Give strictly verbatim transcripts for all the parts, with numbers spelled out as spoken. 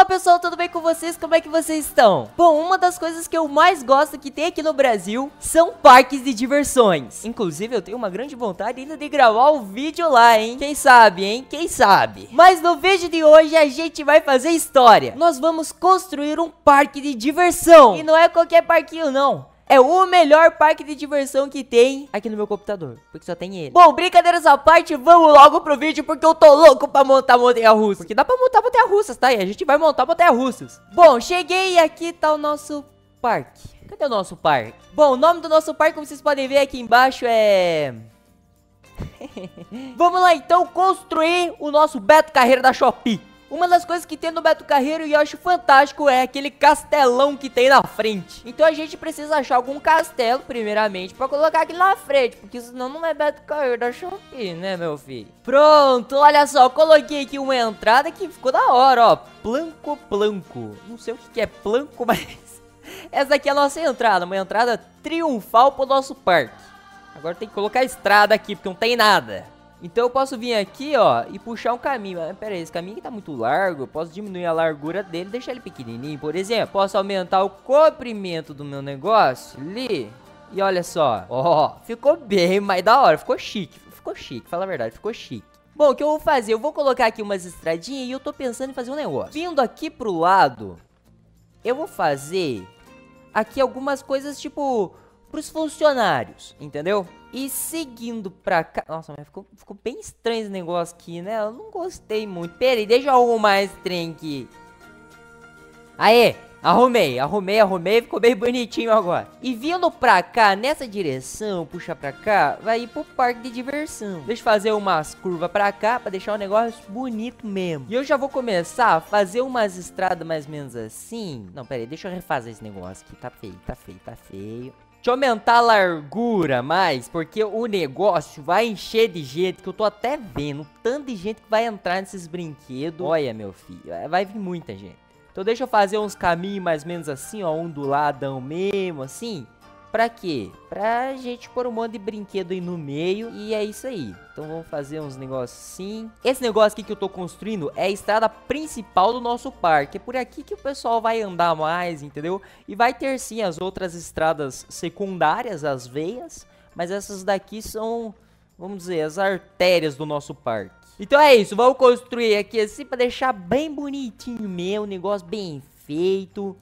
Fala pessoal, tudo bem com vocês? Como é que vocês estão? Bom, uma das coisas que eu mais gosto que tem aqui no Brasil são parques de diversões. Inclusive eu tenho uma grande vontade ainda de gravar um vídeo lá, hein? Quem sabe, hein? Quem sabe? Mas no vídeo de hoje a gente vai fazer história. Nós vamos construir um parque de diversão. E não é qualquer parquinho não. É o melhor parque de diversão que tem aqui no meu computador, porque só tem ele. Bom, brincadeiras à parte, vamos logo pro vídeo, porque eu tô louco pra montar montanha-russa. Porque dá pra montar montanha-russas, tá? E a gente vai montar montanha-russas. Bom, cheguei e aqui tá o nosso parque. Cadê o nosso parque? Bom, o nome do nosso parque, como vocês podem ver aqui embaixo, é... Vamos lá então construir o nosso Beto Carreiro da Shopee. Uma das coisas que tem no Beto Carreiro e eu acho fantástico é aquele castelão que tem na frente. Então a gente precisa achar algum castelo, primeiramente, pra colocar aqui na frente, porque senão não é Beto Carreiro da Shopee, né, meu filho? Pronto, olha só, coloquei aqui uma entrada que ficou da hora, ó. Planco, planco. Não sei o que que é planco, mas essa aqui é a nossa entrada, uma entrada triunfal pro nosso parque. Agora tem que colocar a estrada aqui, porque não tem nada. Então eu posso vir aqui, ó, e puxar um caminho. Mas, pera aí, esse caminho aqui tá muito largo. Eu posso diminuir a largura dele, deixar ele pequenininho, por exemplo. Posso aumentar o comprimento do meu negócio ali. E olha só, ó, ficou bem mais da hora. Ficou chique, ficou chique, fala a verdade, ficou chique. Bom, o que eu vou fazer? Eu vou colocar aqui umas estradinhas e eu tô pensando em fazer um negócio. Vindo aqui pro lado, eu vou fazer aqui algumas coisas, tipo... pros funcionários, entendeu? E seguindo pra cá... Nossa, mas ficou, ficou bem estranho esse negócio aqui, né? Eu não gostei muito. Pera aí, deixa eu arrumar esse trem aqui. Aê! Arrumei, arrumei, arrumei. Ficou bem bonitinho agora. E vindo pra cá, nessa direção, puxar pra cá, vai ir pro parque de diversão. Deixa eu fazer umas curvas pra cá, pra deixar o negócio bonito mesmo. E eu já vou começar a fazer umas estradas mais ou menos assim. Não, pera aí, deixa eu refazer esse negócio aqui. Tá feio, tá feio, tá feio. Deixa eu aumentar a largura mais, porque o negócio vai encher de gente, que eu tô até vendo o tanto de gente que vai entrar nesses brinquedos. Olha, meu filho, vai vir muita gente. Então deixa eu fazer uns caminhos mais ou menos assim, ó, onduladão mesmo, assim. Pra quê? Pra gente pôr um monte de brinquedo aí no meio e é isso aí. Então vamos fazer uns negócios assim. Esse negócio aqui que eu tô construindo é a estrada principal do nosso parque. É por aqui que o pessoal vai andar mais, entendeu? E vai ter sim as outras estradas secundárias, as veias. Mas essas daqui são, vamos dizer, as artérias do nosso parque. Então é isso, vamos construir aqui assim pra deixar bem bonitinho mesmo, negócio bem feito.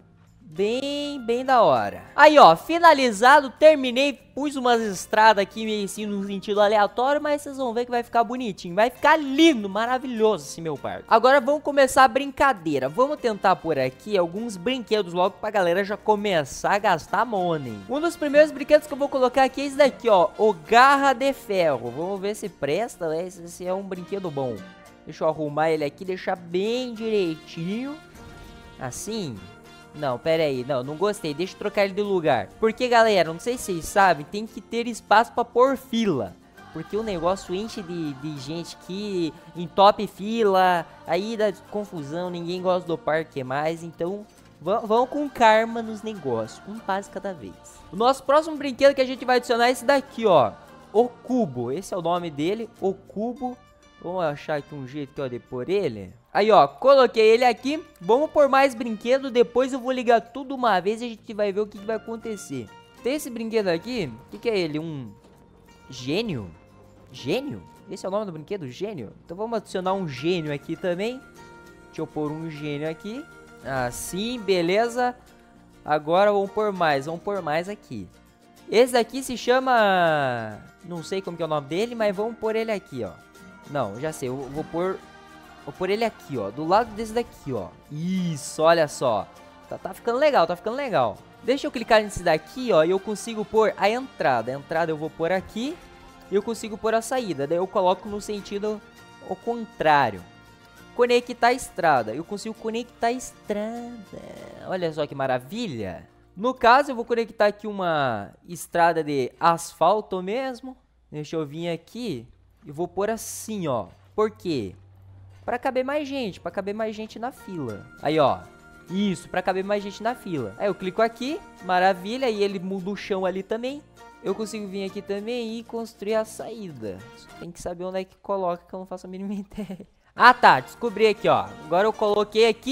Bem, bem da hora. Aí, ó, finalizado, terminei, pus umas estradas aqui meio assim no sentido aleatório, mas vocês vão ver que vai ficar bonitinho. Vai ficar lindo, maravilhoso esse meu parque. Agora vamos começar a brincadeira. Vamos tentar por aqui alguns brinquedos logo pra galera já começar a gastar money. Um dos primeiros brinquedos que eu vou colocar aqui é esse daqui, ó, o Garra de Ferro. Vamos ver se presta, né? Esse é um brinquedo bom. Deixa eu arrumar ele aqui, deixar bem direitinho. Assim... Não, pera aí, não, não gostei, deixa eu trocar ele de lugar. Porque, galera, não sei se vocês sabem, tem que ter espaço pra pôr fila. Porque o negócio enche de, de gente que entope fila, aí dá confusão, ninguém gosta do parque mais. Então, vão com karma nos negócios, um passo cada vez. O nosso próximo brinquedo que a gente vai adicionar é esse daqui, ó. O Cubo, esse é o nome dele, o Cubo. Vamos achar aqui um jeito que eu de pôr ele. Aí, ó, coloquei ele aqui. Vamos pôr mais brinquedo. Depois eu vou ligar tudo uma vez e a gente vai ver o que, que vai acontecer. Tem esse brinquedo aqui. O que, que é ele? Um gênio? Gênio? Esse é o nome do brinquedo? Gênio? Então vamos adicionar um gênio aqui também. Deixa eu pôr um gênio aqui. Assim, beleza. Agora vamos pôr mais. Vamos pôr mais aqui. Esse daqui se chama... Não sei como que é o nome dele, mas vamos pôr ele aqui, ó. Não, já sei. Eu vou pôr... Vou pôr ele aqui, ó, do lado desse daqui, ó. Isso, olha só. Tá, tá ficando legal, tá ficando legal. Deixa eu clicar nesse daqui, ó, e eu consigo pôr a entrada. A entrada eu vou pôr aqui e eu consigo pôr a saída. Daí eu coloco no sentido ao contrário. Conectar a estrada. Eu consigo conectar a estrada. Olha só que maravilha. No caso, eu vou conectar aqui uma estrada de asfalto mesmo. Deixa eu vir aqui e vou pôr assim, ó. Por quê? Pra caber mais gente, pra caber mais gente na fila. Aí, ó. Isso, pra caber mais gente na fila. Aí eu clico aqui, maravilha, e ele muda o chão ali também. Eu consigo vir aqui também e construir a saída. Só tem que saber onde é que coloca, que eu não faço a mínima ideia. Ah, tá, descobri aqui, ó. Agora eu coloquei aqui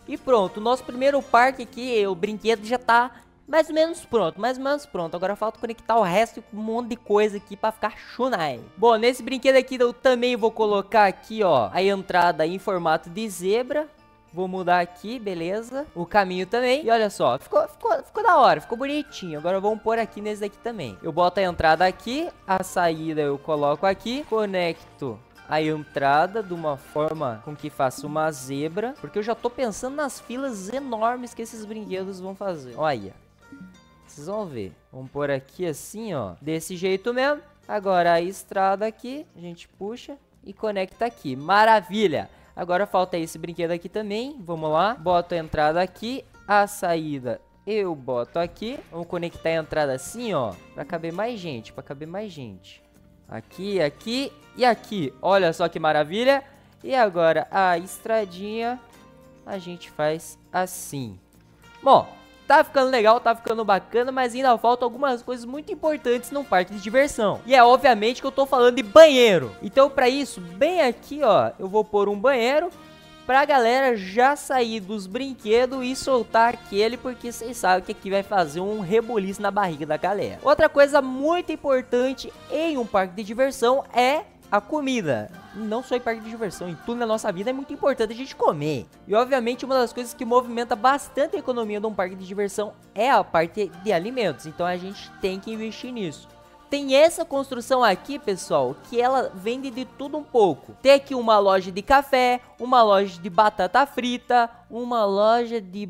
E pronto, o nosso primeiro parque aqui, o brinquedo já tá mais ou menos pronto, mais ou menos pronto. Agora falta conectar o resto com um monte de coisa aqui pra ficar chunai. Bom, nesse brinquedo aqui eu também vou colocar aqui, ó, a entrada em formato de zebra. Vou mudar aqui, beleza. O caminho também. E olha só, ficou, ficou, ficou da hora, ficou bonitinho. Agora vamos pôr aqui nesse daqui também. Eu boto a entrada aqui, a saída eu coloco aqui, conecto a entrada de uma forma com que faça uma zebra, porque eu já tô pensando nas filas enormes que esses brinquedos vão fazer. Olha, vocês vão ver. Vamos pôr aqui assim, ó, desse jeito mesmo. Agora a estrada aqui, a gente puxa e conecta aqui. Maravilha! Agora falta esse brinquedo aqui também. Vamos lá. Boto a entrada aqui. A saída eu boto aqui. Vamos conectar a entrada assim, ó. Pra caber mais gente. Pra caber mais gente. Aqui, aqui e aqui. Olha só que maravilha. E agora a estradinha a gente faz assim. Bom, tá ficando legal, tá ficando bacana, mas ainda faltam algumas coisas muito importantes num parque de diversão. E é obviamente que eu tô falando de banheiro. Então pra isso, bem aqui, ó, eu vou pôr um banheiro pra galera já sair dos brinquedos e soltar aquele, porque vocês sabem que aqui vai fazer um rebuliço na barriga da galera. Outra coisa muito importante em um parque de diversão é a comida. Não só em parque de diversão, em tudo na nossa vida é muito importante a gente comer. E obviamente uma das coisas que movimenta bastante a economia de um parque de diversão é a parte de alimentos. Então a gente tem que investir nisso. Tem essa construção aqui, pessoal, que ela vende de tudo um pouco. Tem aqui uma loja de café, uma loja de batata frita, uma loja de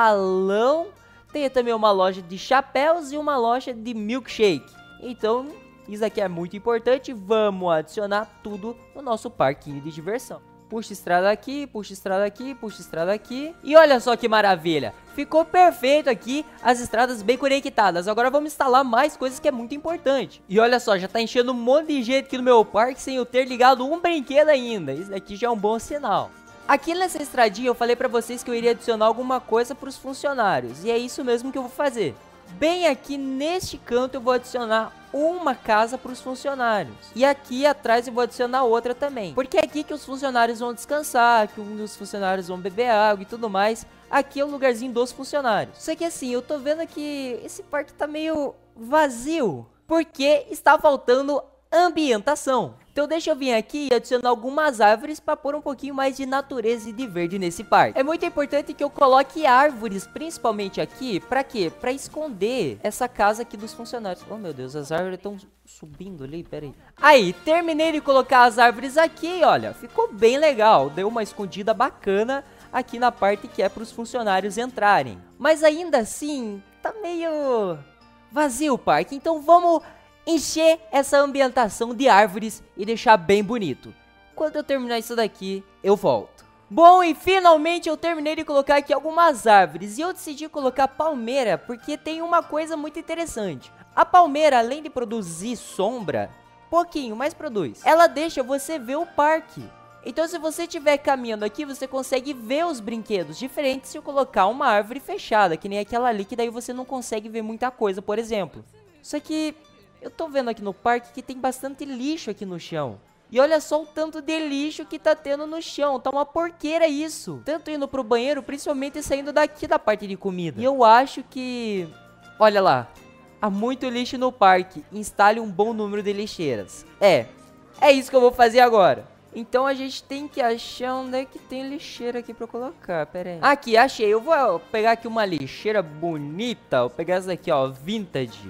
balão. Tem também uma loja de chapéus e uma loja de milkshake. Então isso aqui é muito importante, vamos adicionar tudo no nosso parquinho de diversão. Puxa estrada aqui, puxa estrada aqui, puxa estrada aqui. E olha só que maravilha, ficou perfeito aqui, as estradas bem conectadas. Agora vamos instalar mais coisas que é muito importante. E olha só, já tá enchendo um monte de gente aqui no meu parque sem eu ter ligado um brinquedo ainda. Isso aqui já é um bom sinal. Aqui nessa estradinha eu falei pra vocês que eu iria adicionar alguma coisa pros funcionários. E é isso mesmo que eu vou fazer. Bem aqui neste canto eu vou adicionar uma casa para os funcionários. E aqui atrás eu vou adicionar outra também. Porque é aqui que os funcionários vão descansar, que um dos funcionários vão beber água e tudo mais. Aqui é o lugarzinho dos funcionários. Só que assim, eu tô vendo que esse parque tá meio vazio. Porque está faltando ambientação. Então deixa eu vir aqui e adicionar algumas árvores para pôr um pouquinho mais de natureza e de verde nesse parque. É muito importante que eu coloque árvores, principalmente aqui, para quê? Para esconder essa casa aqui dos funcionários. Oh meu Deus, as árvores estão subindo ali, pera aí. Aí, terminei de colocar as árvores aqui, olha, ficou bem legal. Deu uma escondida bacana aqui na parte que é para os funcionários entrarem. Mas ainda assim, tá meio vazio o parque, então vamos encher essa ambientação de árvores e deixar bem bonito. Quando eu terminar isso daqui, eu volto. Bom, e finalmente eu terminei de colocar aqui algumas árvores. E eu decidi colocar palmeira porque tem uma coisa muito interessante. A palmeira, além de produzir sombra, pouquinho, mas produz, ela deixa você ver o parque. Então se você estiver caminhando aqui, você consegue ver os brinquedos. Diferente se eu colocar uma árvore fechada, que nem aquela ali, que daí você não consegue ver muita coisa, por exemplo. Só que eu tô vendo aqui no parque que tem bastante lixo aqui no chão. E olha só o tanto de lixo que tá tendo no chão. Tá uma porqueira isso. Tanto indo pro banheiro, principalmente saindo daqui da parte de comida. E eu acho que... olha lá. Há muito lixo no parque. Instale um bom número de lixeiras. É. É isso que eu vou fazer agora. Então a gente tem que achar onde é que tem lixeira aqui pra colocar. Pera aí. Aqui, achei. Eu vou pegar aqui uma lixeira bonita. Vou pegar essa daqui, ó. Vintage.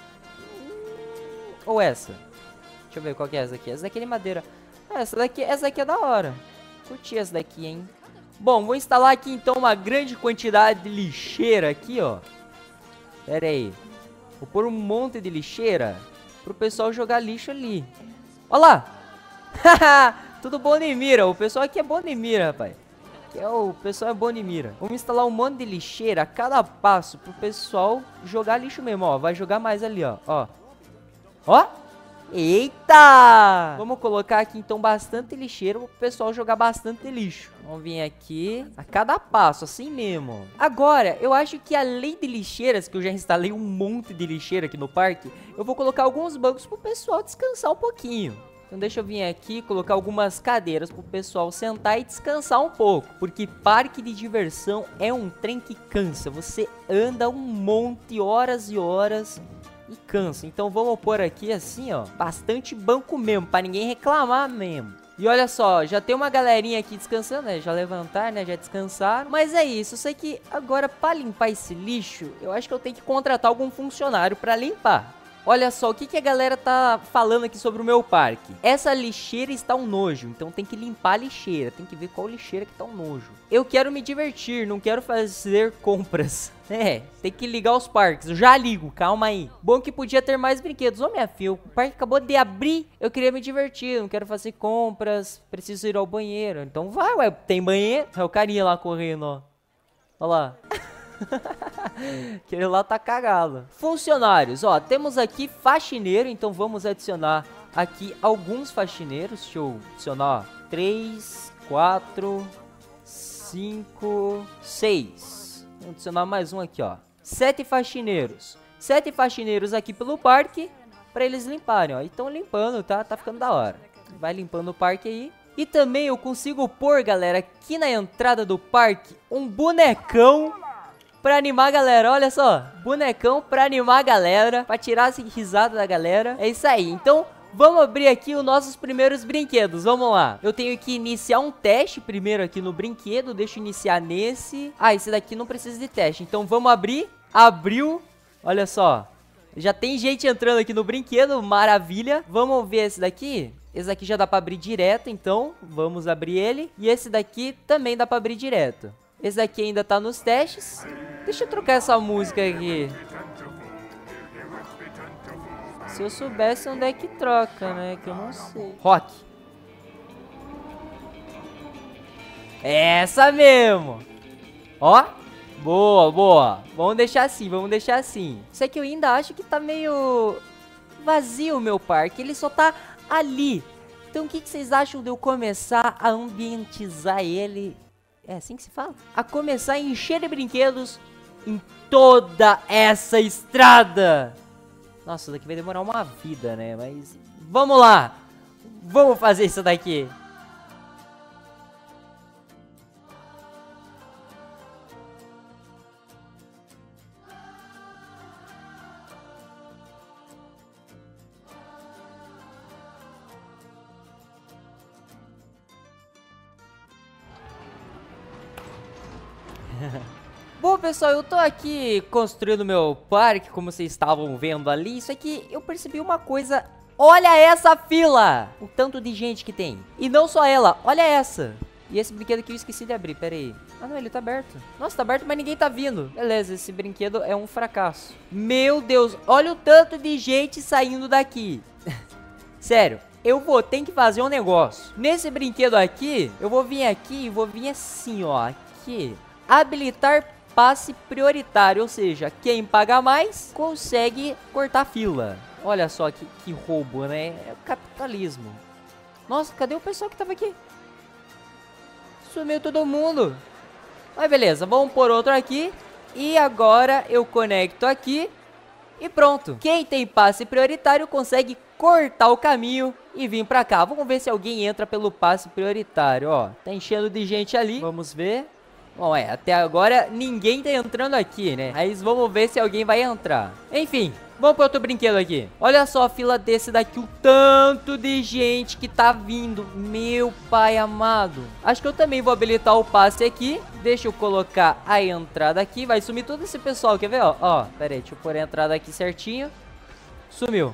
Ou essa? Deixa eu ver qual que é essa aqui. Essa daqui é de madeira. Ah, essa daqui, essa daqui é da hora. Curti essa daqui, hein? Bom, vou instalar aqui então uma grande quantidade de lixeira aqui, ó. Pera aí. Vou pôr um monte de lixeira pro pessoal jogar lixo ali. Olha lá! Haha! Tudo bom de mira. O pessoal aqui é bom de mira, rapaz. Que é o pessoal é bom de mira. Vamos instalar um monte de lixeira a cada passo pro pessoal jogar lixo mesmo, ó. Vai jogar mais ali, ó. Ó. Ó! Eita! Vamos colocar aqui então bastante lixeira para o pessoal jogar bastante lixo. Vamos vir aqui a cada passo, assim mesmo. Agora, eu acho que além de lixeiras, que eu já instalei um monte de lixeira aqui no parque, eu vou colocar alguns bancos para o pessoal descansar um pouquinho. Então deixa eu vir aqui e colocar algumas cadeiras pro pessoal sentar e descansar um pouco. Porque parque de diversão é um trem que cansa. Você anda um monte, horas e horas e cansa. Então vamos pôr aqui assim, ó, bastante banco mesmo, pra ninguém reclamar mesmo. E olha só, já tem uma galerinha aqui descansando, né? Já levantaram, né? Já descansaram. Mas é isso, eu sei que agora pra limpar esse lixo, eu acho que eu tenho que contratar algum funcionário pra limpar. Olha só, o que, que a galera tá falando aqui sobre o meu parque. Essa lixeira está um nojo, então tem que limpar a lixeira. Tem que ver qual lixeira que tá um nojo. Eu quero me divertir, não quero fazer compras. É, tem que ligar os parques. Eu já ligo, calma aí. Bom que podia ter mais brinquedos. Ô, minha filha, o parque acabou de abrir. Eu queria me divertir, não quero fazer compras. Preciso ir ao banheiro. Então vai, ué, tem banheiro? É o carinha lá correndo, ó. Olha lá. Aquele lá tá cagado. Funcionários, ó, temos aqui faxineiro, então vamos adicionar aqui alguns faxineiros. Deixa eu adicionar, ó, três, quatro, cinco, seis. Vamos adicionar mais um aqui, ó. Sete faxineiros. Sete faxineiros aqui pelo parque, pra eles limparem, ó. E tão limpando, tá? Tá ficando da hora. Vai limpando o parque aí. E também eu consigo pôr, galera, aqui na entrada do parque, um bonecão pra animar a galera, olha só. Bonecão pra animar a galera, pra tirar essa risada da galera. É isso aí, então vamos abrir aqui os nossos primeiros brinquedos, vamos lá. Eu tenho que iniciar um teste primeiro aqui no brinquedo, deixa eu iniciar nesse. Ah, esse daqui não precisa de teste, então vamos abrir. Abriu, olha só. Já tem gente entrando aqui no brinquedo, maravilha. Vamos ver esse daqui. Esse daqui já dá pra abrir direto, então vamos abrir ele. E esse daqui também dá pra abrir direto. Esse daqui ainda tá nos testes. Deixa eu trocar essa música aqui. Se eu soubesse onde é que troca, né? Que eu não sei. Rock. Essa mesmo. Ó. Boa, boa. Vamos deixar assim, vamos deixar assim. Isso aqui eu ainda acho que tá meio vazio o meu parque. Ele só tá ali. Então o que, que vocês acham de eu começar a ambientizar ele? É assim que se fala? A começar a encher de brinquedos em toda essa estrada. Nossa, isso daqui vai demorar uma vida, né? Mas vamos lá. Vamos fazer isso daqui. Bom, pessoal, eu tô aqui construindo meu parque, como vocês estavam vendo ali. Isso aqui, eu percebi uma coisa. Olha essa fila! O tanto de gente que tem. E não só ela, olha essa. E esse brinquedo aqui eu esqueci de abrir, pera aí. Ah, não, ele tá aberto. Nossa, tá aberto, mas ninguém tá vindo. Beleza, esse brinquedo é um fracasso. Meu Deus, olha o tanto de gente saindo daqui. Sério, eu vou ter que fazer um negócio. Nesse brinquedo aqui, eu vou vir aqui e vou vir assim, ó. Aqui. Habilitar passe prioritário, ou seja, quem paga mais consegue cortar fila. Olha só que, que roubo, né? É o capitalismo. Nossa, cadê o pessoal que tava aqui? Sumiu todo mundo. Mas beleza, vamos pôr outro aqui. E agora eu conecto aqui. E pronto. Quem tem passe prioritário consegue cortar o caminho e vir pra cá. Vamos ver se alguém entra pelo passe prioritário, ó. Tá enchendo de gente ali. Vamos ver. Bom, é, até agora ninguém tá entrando aqui, né? Mas vamos ver se alguém vai entrar. Enfim, vamos para outro brinquedo aqui. Olha só a fila desse daqui, o tanto de gente que tá vindo. Meu pai amado. Acho que eu também vou habilitar o passe aqui. Deixa eu colocar a entrada aqui. Vai sumir todo esse pessoal, quer ver? Ó, ó, pera aí, deixa eu pôr a entrada aqui certinho. Sumiu.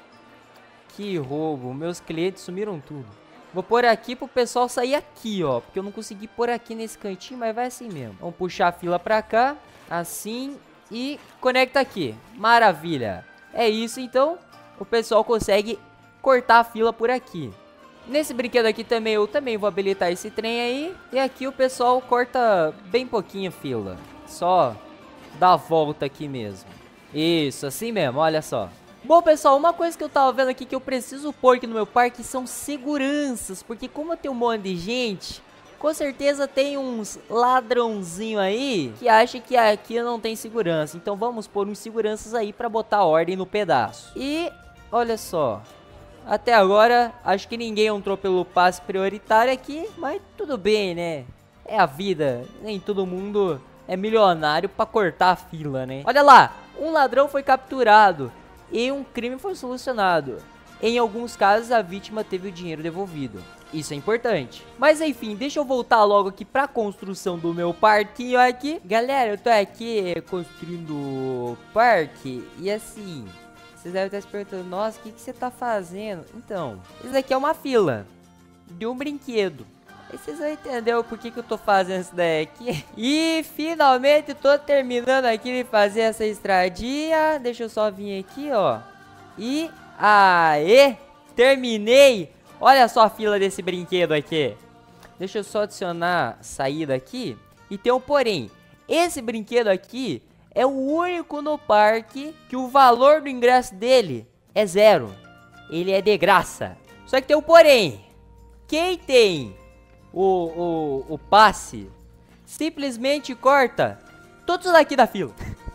Que roubo, meus clientes sumiram tudo. Vou pôr aqui pro pessoal sair aqui, ó. Porque eu não consegui pôr aqui nesse cantinho, mas vai assim mesmo. Vamos puxar a fila pra cá. Assim. E conecta aqui. Maravilha. É isso, então. O pessoal consegue cortar a fila por aqui. Nesse brinquedo aqui também, eu também vou habilitar esse trem aí. E aqui o pessoal corta bem pouquinho a fila. Só dá a volta aqui mesmo. Isso, assim mesmo, olha só. Bom, pessoal, uma coisa que eu tava vendo aqui que eu preciso pôr aqui no meu parque são seguranças. Porque como tem um monte de gente, com certeza tem uns ladrãozinho aí que acha que aqui não tem segurança. Então vamos pôr uns seguranças aí pra botar ordem no pedaço. E olha só, Até agora, acho que ninguém entrou pelo passe prioritário aqui, mas tudo bem, né? É a vida, nem todo mundo é milionário pra cortar a fila, né? Olha lá, um ladrão foi capturado e um crime foi solucionado. Em alguns casos, a vítima teve o dinheiro devolvido. Isso é importante. Mas enfim, deixa eu voltar logo aqui pra construção do meu parquinho aqui. Galera, eu tô aqui construindo o parque e assim, vocês devem estar se perguntando, nossa, o que, que você tá fazendo? Então, isso daqui é uma fila de um brinquedo. Aí vocês vão entender o porquê que eu tô fazendo isso daqui. E finalmente tô terminando aqui de fazer essa estradinha. Deixa eu só vir aqui, ó. E aê, terminei. Olha só a fila desse brinquedo aqui. Deixa eu só adicionar saída aqui. E tem um porém. Esse brinquedo aqui é o único no parque que o valor do ingresso dele é zero. Ele é de graça. Só que tem um porém. Quem tem o, o, o passe simplesmente corta todos daqui da fila.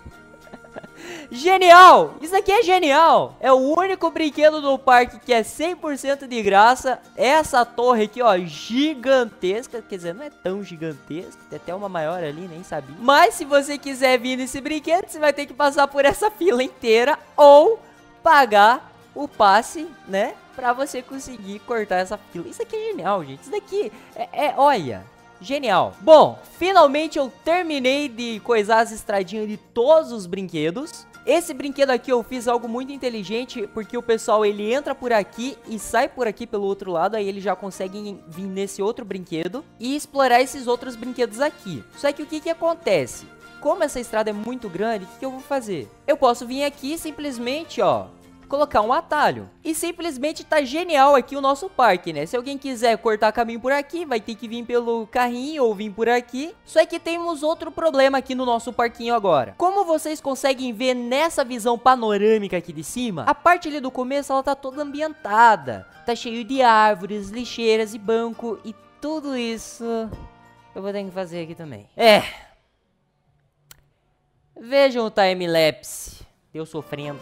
Genial! Isso aqui é genial! É o único brinquedo do parque que é cem por cento de graça. Essa torre aqui, ó, gigantesca. Quer dizer, não é tão gigantesca. Tem até uma maior ali, nem sabia. Mas se você quiser vir nesse brinquedo, você vai ter que passar por essa fila inteira ou pagar o passe, né? Pra você conseguir cortar essa fila. Isso aqui é genial, gente. Isso daqui é, é olha... genial. Bom, finalmente eu terminei de coisar as estradinhas de todos os brinquedos. Esse brinquedo aqui eu fiz algo muito inteligente, porque o pessoal ele entra por aqui e sai por aqui pelo outro lado, aí eles já conseguem vir nesse outro brinquedo e explorar esses outros brinquedos aqui. Só que o que que acontece? Como essa estrada é muito grande, o que que eu vou fazer? Eu posso vir aqui simplesmente, ó, colocar um atalho. E simplesmente tá genial aqui o nosso parque, né? Se alguém quiser cortar caminho por aqui, vai ter que vir pelo carrinho ou vir por aqui. Só que temos outro problema aqui no nosso parquinho agora. Como vocês conseguem ver nessa visão panorâmica aqui de cima, a parte ali do começo ela tá toda ambientada. Tá cheio de árvores, lixeiras e banco e tudo isso eu vou ter que fazer aqui também. É. Vejam o time-lapse. Eu sofrendo.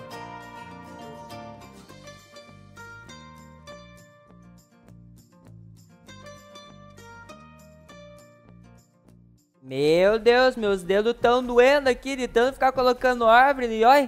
Meu Deus, meus dedos tão doendo aqui de tanto ficar colocando árvore. E olha,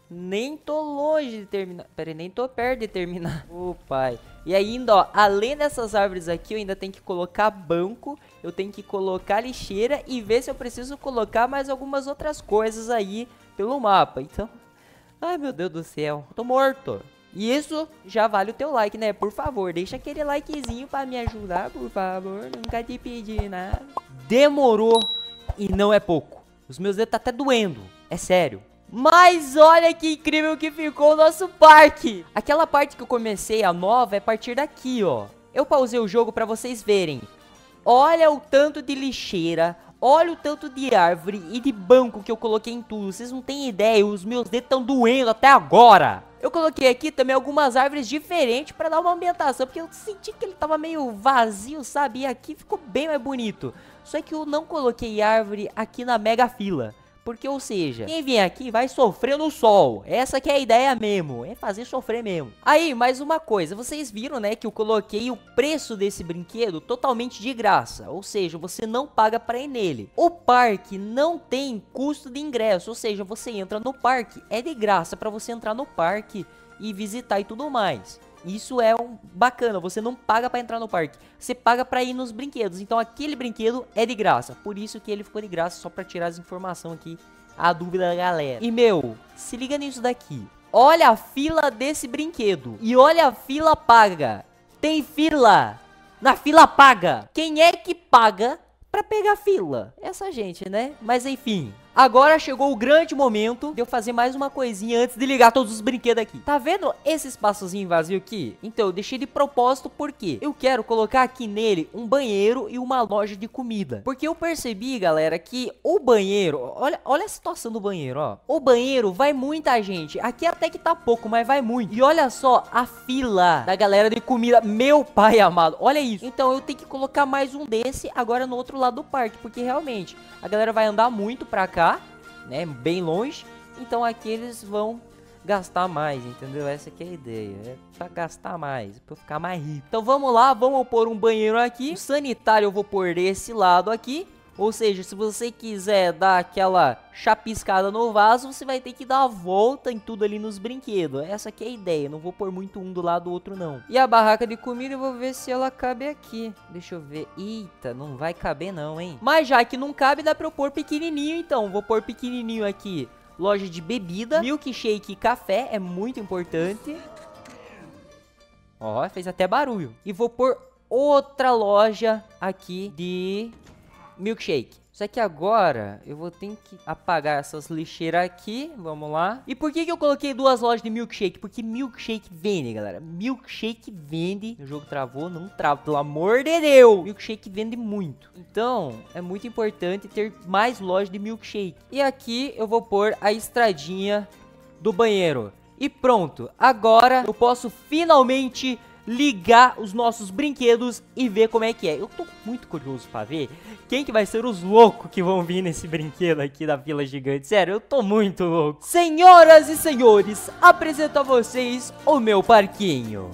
nem tô longe de terminar. Pera aí, nem tô perto de terminar. Ô, pai. E ainda, ó, além dessas árvores aqui, eu ainda tenho que colocar banco. Eu tenho que colocar lixeira e ver se eu preciso colocar mais algumas outras coisas aí pelo mapa. Então, ai meu Deus do céu, tô morto. E isso já vale o teu like, né? Por favor, deixa aquele likezinho pra me ajudar, por favor. Nunca te pedi nada. Demorou e não é pouco. Os meus dedos tá até doendo, é sério. Mas olha que incrível que ficou o nosso parque. Aquela parte que eu comecei, a nova, é a partir daqui, ó. Eu pausei o jogo pra vocês verem. Olha o tanto de lixeira, olha o tanto de árvore e de banco que eu coloquei em tudo. Vocês não têm ideia, os meus dedos estão doendo até agora. Eu coloquei aqui também algumas árvores diferentes pra dar uma ambientação, porque eu senti que ele tava meio vazio, sabe? E aqui ficou bem mais bonito. Só que eu não coloquei árvore aqui na mega fila. Porque, ou seja, quem vem aqui vai sofrer no sol. Essa que é a ideia mesmo, é fazer sofrer mesmo. Aí, mais uma coisa, vocês viram, né, que eu coloquei o preço desse brinquedo totalmente de graça. Ou seja, você não paga pra ir nele. O parque não tem custo de ingresso, ou seja, você entra no parque, é de graça pra você entrar no parque e visitar e tudo mais. Isso é um bacana, você não paga pra entrar no parque, você paga pra ir nos brinquedos. Então aquele brinquedo é de graça, por isso que ele ficou de graça, só pra tirar as informações aqui, a dúvida da galera. E meu, se liga nisso daqui. Olha a fila desse brinquedo e olha a fila paga. Tem fila na fila paga. Quem é que paga pra pegar fila? Essa gente, né? Mas enfim, agora chegou o grande momento de eu fazer mais uma coisinha antes de ligar todos os brinquedos aqui. Tá vendo esse espaçozinho vazio aqui? Então eu deixei de propósito porque eu quero colocar aqui nele um banheiro e uma loja de comida. Porque eu percebi, galera, que o banheiro... Olha, olha a situação do banheiro, ó. O banheiro vai muita gente. Aqui até que tá pouco, mas vai muito. E olha só a fila da galera de comida. Meu pai amado, olha isso. Então eu tenho que colocar mais um desse agora no outro lado do parque. Porque realmente a galera vai andar muito pra cá, né, bem longe, então aqui eles vão gastar mais, entendeu? Essa aqui é a ideia, é pra gastar mais, pra eu ficar mais rico. Então vamos lá, vamos pôr um banheiro aqui. O sanitário eu vou pôr desse lado aqui. Ou seja, se você quiser dar aquela chapiscada no vaso, você vai ter que dar a volta em tudo ali nos brinquedos. Essa aqui é a ideia, não vou pôr muito um do lado do outro não. E a barraca de comida eu vou ver se ela cabe aqui. Deixa eu ver. Eita, não vai caber não, hein? Mas já que não cabe, dá pra eu pôr pequenininho então. Vou pôr pequenininho aqui. Loja de bebida, milkshake e café, é muito importante. Ó, fez até barulho. E vou pôr outra loja aqui de milkshake. Só que agora eu vou ter que apagar essas lixeiras aqui. Vamos lá. E por que que eu coloquei duas lojas de milkshake? Porque milkshake vende, galera. Milkshake vende. O jogo travou? Não trava, pelo amor de Deus. Milkshake vende muito. Então, é muito importante ter mais lojas de milkshake. E aqui eu vou pôr a estradinha do banheiro. E pronto. Agora eu posso finalmente ligar os nossos brinquedos e ver como é que é. Eu tô muito curioso pra ver quem que vai ser os loucos que vão vir nesse brinquedo aqui da Vila Gigante. Sério, eu tô muito louco. Senhoras e senhores, apresento a vocês o meu parquinho.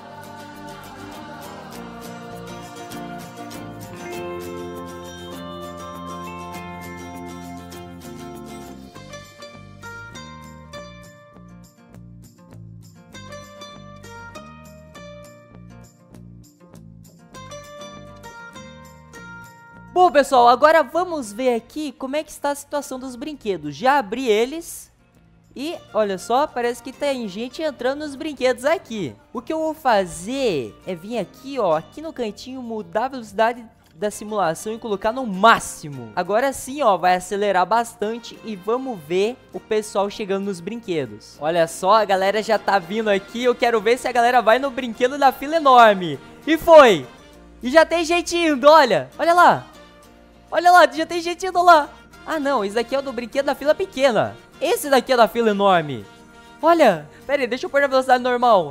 Bom, pessoal, agora vamos ver aqui como é que está a situação dos brinquedos. Já abri eles e, olha só, parece que tem gente entrando nos brinquedos aqui. O que eu vou fazer é vir aqui, ó, aqui no cantinho, mudar a velocidade da simulação e colocar no máximo. Agora sim, ó, vai acelerar bastante e vamos ver o pessoal chegando nos brinquedos. Olha só, a galera já tá vindo aqui, eu quero ver se a galera vai no brinquedo da fila enorme. E foi! E já tem gente indo, olha, olha lá. Olha lá, já tem gente indo lá. Ah, não, esse daqui é o do brinquedo da fila pequena. Esse daqui é da fila enorme. Olha, pera aí, deixa eu pôr na velocidade normal.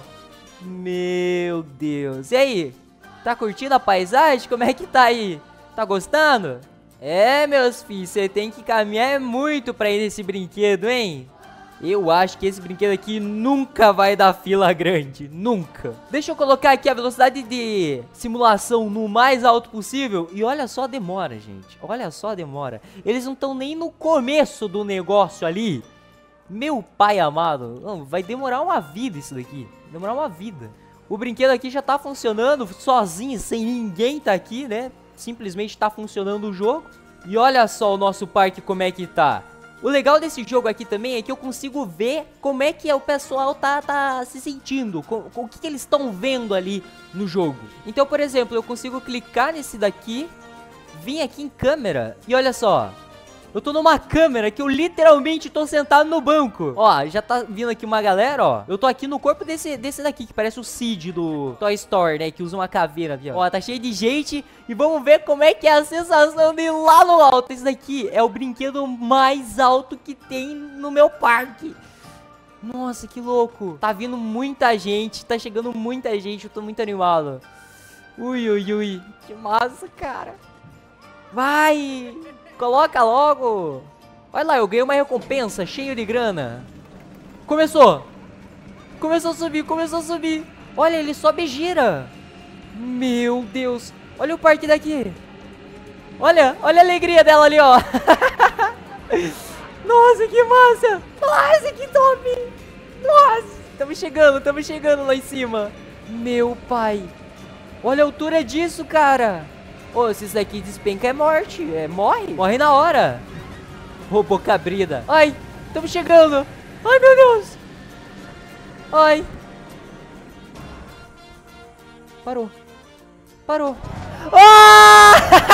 Meu Deus. E aí, tá curtindo a paisagem? Como é que tá aí? Tá gostando? É, meus filhos, você tem que caminhar muito pra ir nesse brinquedo, hein? Eu acho que esse brinquedo aqui nunca vai dar fila grande, nunca. Deixa eu colocar aqui a velocidade de simulação no mais alto possível. E olha só a demora, gente. Olha só a demora. Eles não estão nem no começo do negócio ali. Meu pai amado. Não, vai demorar uma vida isso daqui. Vai demorar uma vida. O brinquedo aqui já tá funcionando sozinho, sem ninguém tá aqui, né? Simplesmente tá funcionando o jogo. E olha só o nosso parque como é que tá. O legal desse jogo aqui também é que eu consigo ver como é que o pessoal tá, tá se sentindo, com, com o que, que eles estão vendo ali no jogo. Então, por exemplo, eu consigo clicar nesse daqui, vir aqui em câmera e olha só. Eu tô numa câmera que eu literalmente tô sentado no banco. Ó, já tá vindo aqui uma galera, ó. Eu tô aqui no corpo desse, desse daqui, que parece o Cid do Toy Story, né? Que usa uma caveira, viu? Ó, tá cheio de gente. E vamos ver como é que é a sensação de ir lá no alto. Esse daqui é o brinquedo mais alto que tem no meu parque. Nossa, que louco. Tá vindo muita gente, tá chegando muita gente. Eu tô muito animado. Ui, ui, ui. Que massa, cara. Vai! Coloca logo. Olha lá, eu ganhei uma recompensa cheio de grana. Começou. Começou a subir, começou a subir. Olha, ele sobe e gira. Meu Deus. Olha o parque daqui. Olha, olha a alegria dela ali, ó. Nossa, que massa. Nossa, que top. Nossa. Estamos chegando, estamos chegando lá em cima. Meu pai. Olha a altura disso, cara. Ô, se isso daqui despenca é morte, é, morre, morre na hora. Ô, boca abrida. Ai, estamos chegando. Ai, meu Deus. Ai. Parou. Parou. Ah!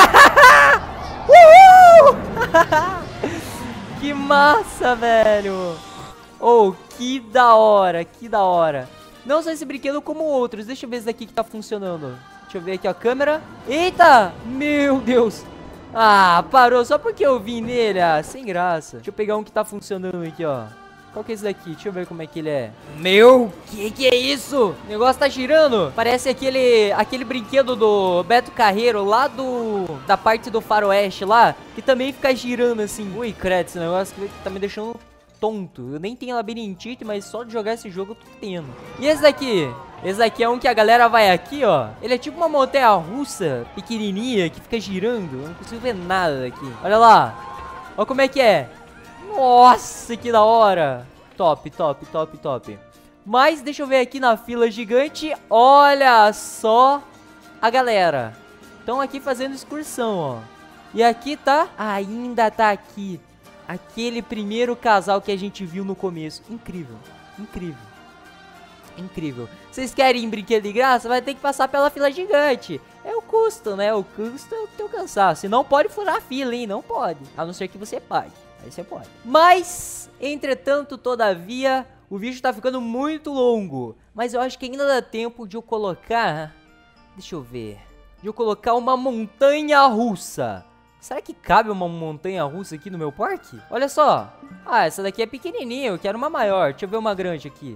Uhul! Que massa, velho. Oh, que da hora, que da hora. Não só esse brinquedo como outros. Deixa eu ver esse daqui que tá funcionando. Deixa eu ver aqui a câmera. Eita! Meu Deus! Ah, parou só porque eu vim nele. Ah, sem graça. Deixa eu pegar um que tá funcionando aqui, ó. Qual que é esse daqui? Deixa eu ver como é que ele é. Meu, que que é isso? O negócio tá girando. Parece aquele aquele brinquedo do Beto Carreiro lá do... da parte do faroeste lá. Que também fica girando assim. Ui, credo, esse negócio que tá me deixando tonto. Eu nem tenho labirintite, mas só de jogar esse jogo eu tô tendo. E esse daqui? Esse daqui é um que a galera vai aqui, ó. Ele é tipo uma montanha-russa pequenininha que fica girando. Eu não consigo ver nada daqui. Olha lá. Olha como é que é. Nossa, que da hora. Top, top, top, top. Mas deixa eu ver aqui na fila gigante. Olha só a galera. Estão aqui fazendo excursão, ó. E aqui tá... Ainda tá aqui. Aquele primeiro casal que a gente viu no começo. Incrível. Incrível. Incrível. Vocês querem brinquedo de graça? Vai ter que passar pela fila gigante. É o custo, né? O custo é o teu cansaço. E não pode furar a fila, hein? Não pode. A não ser que você pague. Aí você pode. Mas, entretanto, todavia, o vídeo tá ficando muito longo. Mas eu acho que ainda dá tempo de eu colocar... Deixa eu ver. De eu colocar uma montanha-russa. Será que cabe uma montanha-russa aqui no meu parque? Olha só. Ah, essa daqui é pequenininha. Eu quero uma maior. Deixa eu ver uma grande aqui.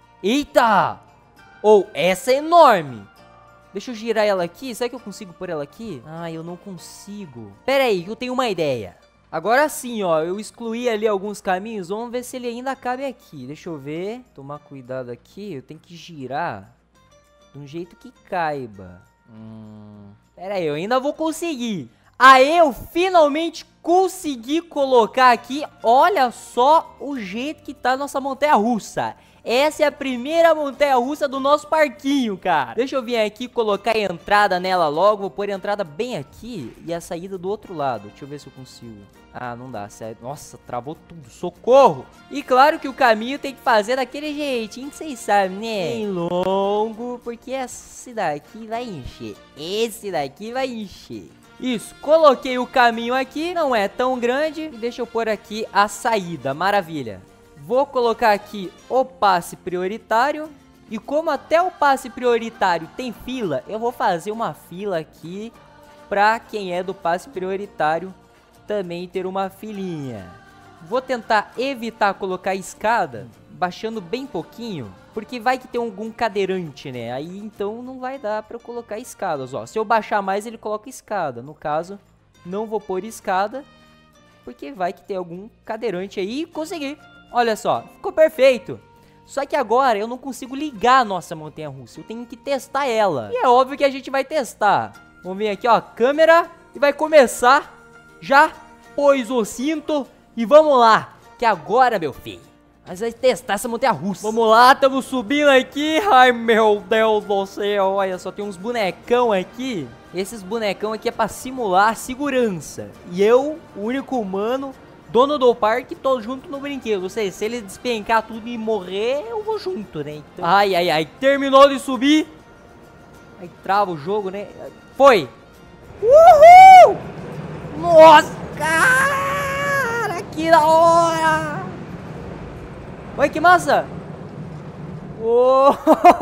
Eita! Ou, oh, essa é enorme. Deixa eu girar ela aqui. Será que eu consigo pôr ela aqui? Ah, eu não consigo. Pera aí, eu tenho uma ideia. Agora sim, ó. Eu excluí ali alguns caminhos. Vamos ver se ele ainda cabe aqui. Deixa eu ver. Tomar cuidado aqui. Eu tenho que girar de um jeito que caiba. Hum... Pera aí, eu ainda vou conseguir. Aí eu finalmente consegui colocar aqui. Olha só o jeito que tá a nossa montanha-russa. Essa é a primeira montanha-russa do nosso parquinho, cara. Deixa eu vir aqui colocar a entrada nela logo. Vou pôr a entrada bem aqui e a saída do outro lado. Deixa eu ver se eu consigo. Ah, não dá, sério. Nossa, travou tudo. Socorro! E claro que o caminho tem que fazer daquele jeitinho que vocês sabem, né? Bem longo, porque esse daqui vai encher. Esse daqui vai encher. Isso, coloquei o caminho aqui. Não é tão grande. E deixa eu pôr aqui a saída. Maravilha. Vou colocar aqui o passe prioritário. E como até o passe prioritário tem fila, eu vou fazer uma fila aqui para quem é do passe prioritário também ter uma filinha. Vou tentar evitar colocar escada, baixando bem pouquinho, porque vai que tem algum cadeirante, né? Aí então não vai dar para eu colocar escadas, ó. Se eu baixar mais, ele coloca escada. No caso, não vou pôr escada, porque vai que tem algum cadeirante aí e consegui. Olha só, ficou perfeito. Só que agora eu não consigo ligar a nossa montanha-russa. Eu tenho que testar ela. E é óbvio que a gente vai testar. Vamos vir aqui, ó, câmera. E vai começar. Já pôs o cinto. E vamos lá. Que agora, meu filho, nós vamos testar essa montanha-russa. Vamos lá, estamos subindo aqui. Ai, meu Deus do céu. Olha só, tem uns bonecão aqui. Esses bonecão aqui é pra simular segurança. E eu, o único humano... dono do parque, tô junto no brinquedo. Ou seja, se ele despencar tudo e morrer, eu vou junto, né? Então... Ai, ai, ai. Terminou de subir. Aí trava o jogo, né? Foi. Uhul! Nossa, cara, que da hora. Olha que massa. Oh!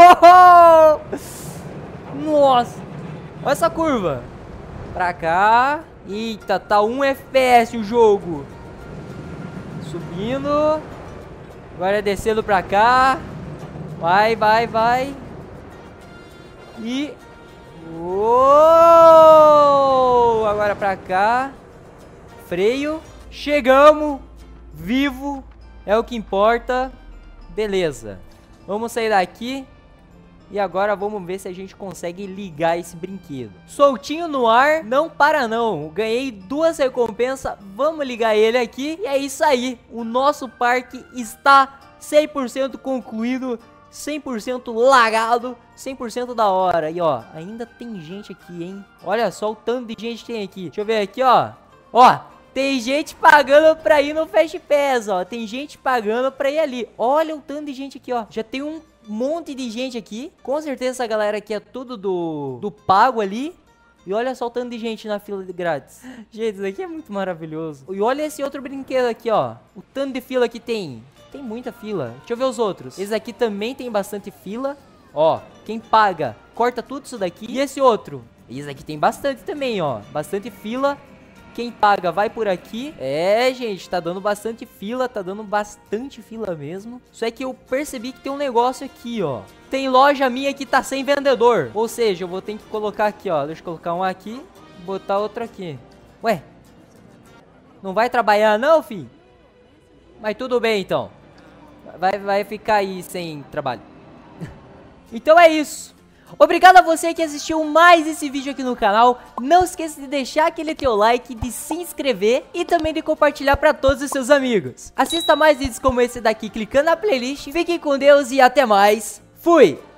Nossa. Olha essa curva. Pra cá. Eita, tá um F P S o jogo. Subindo. Agora é descendo pra cá. Vai, vai, vai. E... Uou! Agora pra cá. Freio. Chegamos. Vivo. É o que importa. Beleza. Vamos sair daqui. E agora vamos ver se a gente consegue ligar esse brinquedo. Soltinho no ar, não para não. Ganhei duas recompensas, vamos ligar ele aqui. E é isso aí, o nosso parque está cem por cento concluído, cem por cento lagado, cem por cento da hora. E ó, ainda tem gente aqui, hein? Olha só o tanto de gente que tem aqui. Deixa eu ver aqui, ó. Ó, tem gente pagando pra ir no Fast Pass, ó. Tem gente pagando pra ir ali. Olha o tanto de gente aqui, ó. Já tem um monte de gente aqui. Com certeza essa galera aqui é tudo do, do pago ali. E olha só o tanto de gente na fila de grátis. Gente, isso aqui é muito maravilhoso. E olha esse outro brinquedo aqui, ó. O tanto de fila que tem. Tem muita fila. Deixa eu ver os outros. Esse aqui também tem bastante fila. Ó, quem paga, corta tudo isso daqui. E esse outro? Esse aqui tem bastante também, ó. Bastante fila. Quem paga vai por aqui. É, gente, tá dando bastante fila. Tá dando bastante fila mesmo. Só é que eu percebi que tem um negócio aqui, ó. Tem loja minha que tá sem vendedor. Ou seja, eu vou ter que colocar aqui, ó. Deixa eu colocar um aqui. Botar outro aqui. Ué, não vai trabalhar não, filho? Mas tudo bem, então. Vai, vai ficar aí sem trabalho. Então é isso. Obrigado a você que assistiu mais esse vídeo aqui no canal. Não esqueça de deixar aquele teu like, de se inscrever e também de compartilhar para todos os seus amigos. Assista mais vídeos como esse daqui clicando na playlist. Fiquem com Deus e até mais. Fui!